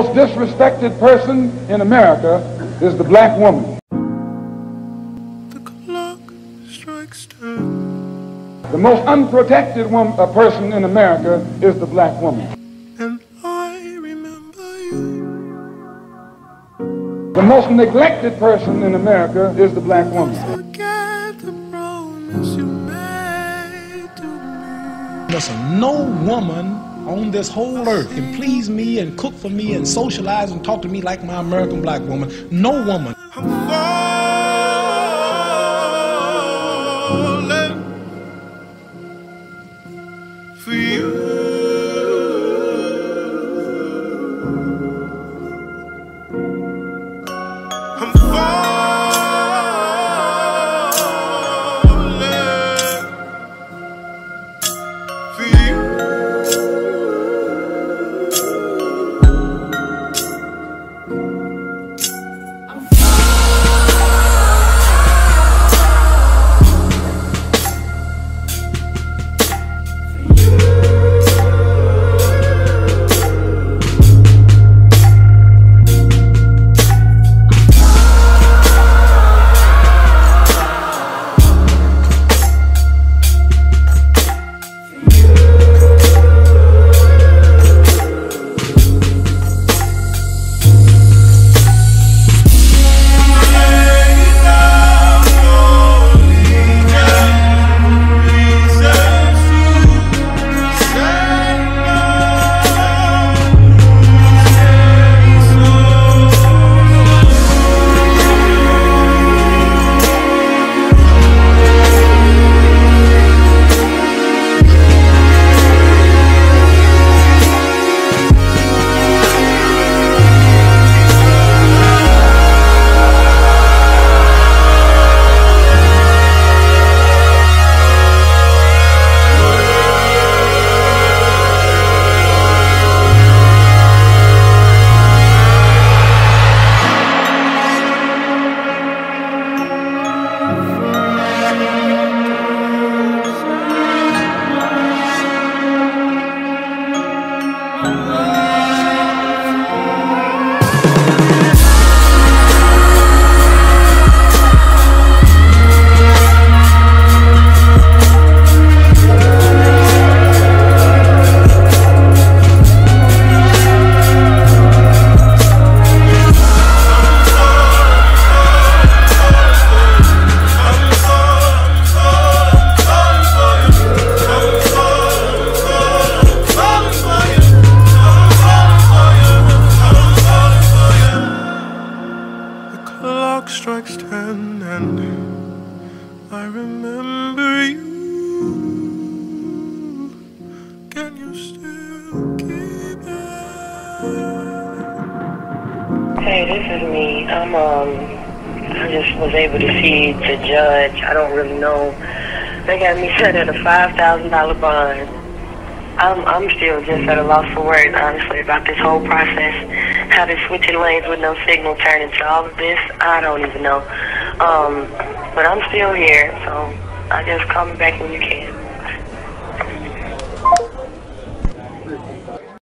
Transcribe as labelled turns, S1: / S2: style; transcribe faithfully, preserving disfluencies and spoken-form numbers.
S1: most disrespected person in America is the black woman.
S2: The clock strikes ten.
S1: The most unprotected woman, a person in America is the black woman.
S2: And I remember you.
S1: The most neglected person in America is the black woman.
S2: Forget the promise you made to me.
S3: Listen, no woman on this whole earth can please me and cook for me and socialize and talk to me like my American black woman. No woman.
S2: I'm falling for you. I'm falling for you. Clock strikes ten and I remember you. Can you still keep it?
S4: Hey, this is me. I'm um I just was able to see the judge. I don't really know. They got me set at a five thousand dollar bond. I'm I'm still just at a loss for words, honestly, about this whole process. How they're switching lanes with no signal turn into all of this, I don't even know. Um, but I'm still here, so I just call me back when you can.